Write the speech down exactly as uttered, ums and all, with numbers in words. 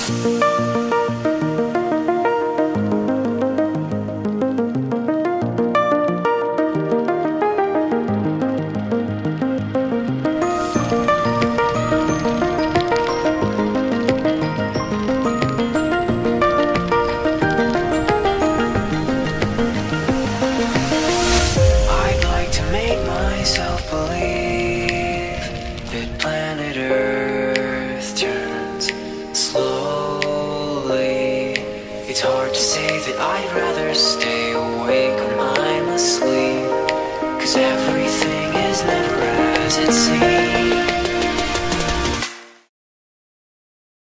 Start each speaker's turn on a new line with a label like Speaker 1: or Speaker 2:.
Speaker 1: It's hard to say that I'd rather stay awake when I'm asleep, 'cause everything is never as it seems.